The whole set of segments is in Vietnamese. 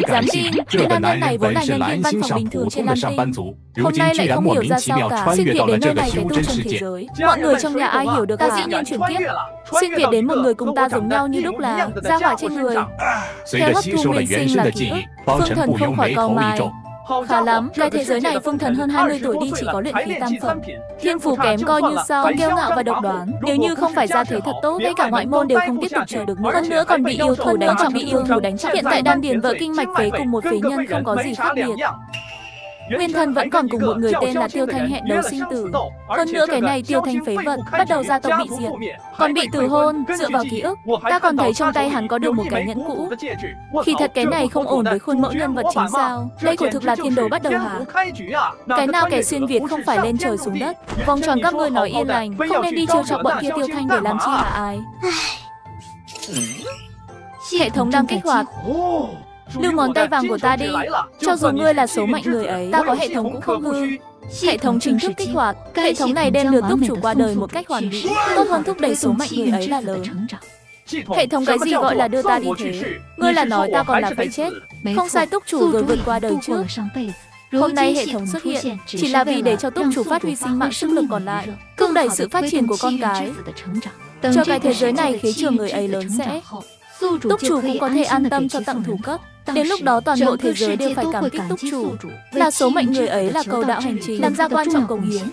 Dám tin, tên nam nhân này vốn là nhân viên văn phòng bình thường trên Lam Tinh. Hôm nay lại không hiểu ra sao cả, xuyên việt đến nơi này để tu chân thế giới. Mọi người trong nhà ai hiểu được ta dĩ nhiên chuyển tiếp. Xuyên việt đến một người cùng ta giống nhau như đúc là ra hỏa trên người. Theo hấp thu nguyên sinh là ký ức, Phương Thần không khỏi cau mày. Khá lắm, cái thế giới này Phương Thần hơn 20 tuổi đi chỉ có luyện khí tam phẩm. Thiên phú kém coi như sau, kiêu ngạo và độc đoán. Nếu như không phải gia thế thật tốt, ngay cả ngoại môn đều không tiếp tục chờ được nữa. Hơn nữa còn bị yêu thù đánh trọng. Hiện tại đan điền vỡ kinh mạch phế cùng một phế nhân không có gì khác biệt. Nguyên Thần vẫn còn cùng một người tên là Tiêu Thanh hẹn đấu sinh tử. Hơn nữa cái này Tiêu Thanh phế vật, bắt đầu gia tộc bị diệt, còn bị từ hôn. Dựa vào ký ức, ta còn thấy trong tay hắn có được một cái nhẫn cũ. Khi thật cái này không ổn với khuôn mẫu nhân vật chính sao? Đây quả thực là thiên đồ bắt đầu hả? Cái nào kẻ xuyên Việt không phải lên trời xuống đất? Vòng tròn các ngươi nói yên lành, không nên đi trêu chọc bọn kia Tiêu Thanh để làm chi hả ai? Hệ thống đang kích hoạt. Lưu ngón tay vàng của ta đi. Cho dù ngươi là số mệnh người ấy, ta có hệ thống cũng không hư. Hệ thống chính thức kích hoạt. Hệ thống này đem lừa túc chủ qua đời một cách hoàn mỹ, tốt hơn thúc đẩy số mệnh người ấy là lớn. Hệ thống cái gì gọi là đưa ta đi thế? Ngươi là nói ta còn là phải chết. Không sai, túc chủ rồi vượt qua đời trước. Hôm nay hệ thống xuất hiện chỉ là vì để cho túc chủ phát huy sinh mạng sức lực còn lại, thúc đẩy sự phát triển của con cái. Cho cái thế giới này khế trường người ấy lớn sẽ, túc chủ cũng có thể an tâm cho tặng thủ cấp. Đến lúc đó toàn bộ thế giới đều phải cảm kích túc chủ. Là số mệnh người ấy là cầu đạo hành trình, làm ra quan trọng cống hiến.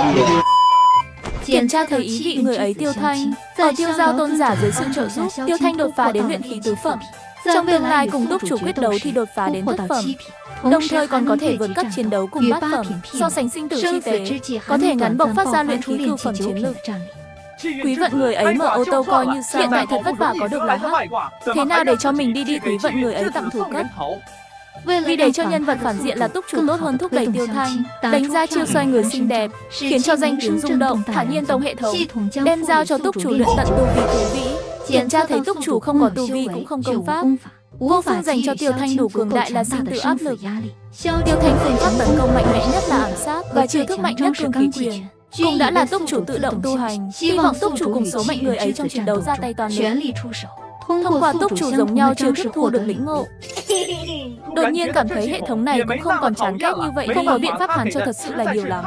Kiểm tra thấy ý vị người ấy Tiêu Thanh. Ở Tiêu Giao tôn giả dưới sự trợ giúp, Tiêu Thanh đột phá đến luyện khí tứ phẩm. Trong tương lai cùng túc chủ quyết đấu thì đột phá đến thất phẩm. Đồng thời còn có thể vượt cấp chiến đấu cùng bát phẩm, so sánh sinh tử chi tế, có thể ngắn bộc phát ra luyện khí cửu phẩm chiến lực. Quý vận người ấy mở ô tô coi như sao. Hiện tại thật vất vả có được lá hắc. Thế nào để cho mình đi quý vận người ấy tặng thủ cấp? Vì để cho nhân vật phản diện là túc chủ tốt hơn thúc đẩy Tiêu Thanh, đánh ra chiêu xoay người xinh đẹp, khiến cho danh tiếng rung động, thản nhiên tông hệ thống, đem giao cho túc chủ luyện tận tu vi tú vĩ. Kiểm tra thấy túc chủ không có tu vi cũng không công pháp. Vô phương dành cho Tiêu Thanh đủ cường đại là sinh tử áp lực. Tiêu Thanh phương pháp tấn công mạnh mẽ nhất là ám sát và chiêu thức mạnh nhất cương khí quyền. Cũng đã là túc chủ tự động tu hành, hy vọng túc chủ cùng số mệnh người ấy trong chiến đấu ra tay toàn lực. Thông qua túc chủ giống nhau chưa tiếp thu được lĩnh ngộ. Đột nhiên cảm thấy hệ thống này cũng không còn chán ghét như vậy, không có biện pháp hàn cho thật sự là nhiều lắm.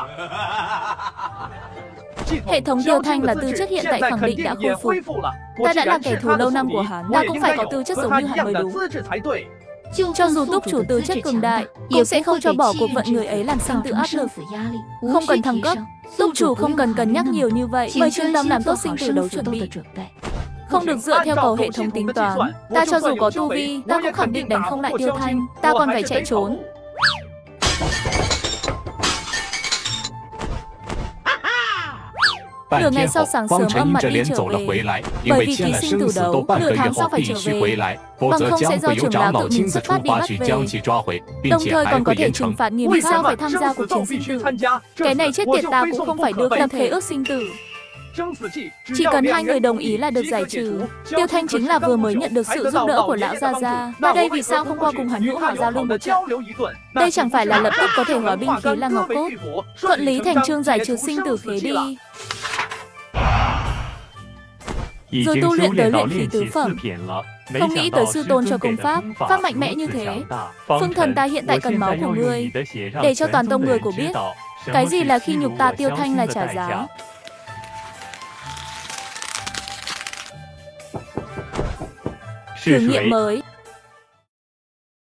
Hệ thống Tiêu Thanh là tư chất hiện tại khẳng định đã khôi phục. Ta đã là kẻ thù lâu năm của hắn, ta cũng phải có tư chất giống như hắn mới đúng. Cho dù túc chủ tư chất cường đại, cũng sẽ không cho bỏ cuộc vận người ấy làm sinh tử áp lực. Không cần thăng cấp, túc chủ không cần cân nhắc nhiều như vậy, bởi chuyên tâm làm tốt sinh tử đấu chuẩn bị. Không được dựa theo cầu hệ thống tính toán. Ta cho dù có tu vi, ta cũng khẳng định đánh không lại Tiêu Thanh, ta còn phải chạy trốn. Nửa ngày sau sáng sớm âm mặt đi trở về, bởi vì ký sinh tử đấu, nửa tháng sau phải trở về, bằng không sẽ do trưởng lão tự mình xuất phát đi bắt về. Đồng thời còn có thể trừng phạt nghiêm khắc. Vì sao phải tham gia cuộc chiến sinh tử? Cái này chết tiệt ta cũng không phải được lập khế ước sinh tử. Chỉ cần hai người đồng ý là được giải trừ. Tiêu Thanh chính là vừa mới nhận được sự giúp đỡ của lão Gia Gia. Ở đây vì sao không qua cùng hắn hữu hảo giao lưu một trận? Đây chẳng phải là lập tức có thể hóa binh khí là ngọc cốt. Thuận lý thành chương giải trừ sinh tử khế đi. Rồi tu luyện tới luyện khí tứ phẩm. Không nghĩ tới sư tôn cho công pháp mạnh mẽ như thế. Phương Thần ta hiện tại cần máu của ngươi, để cho toàn tông người của biết cái gì là khi nhục ta Tiêu Thanh là trả giá. Thử nghiệm mới.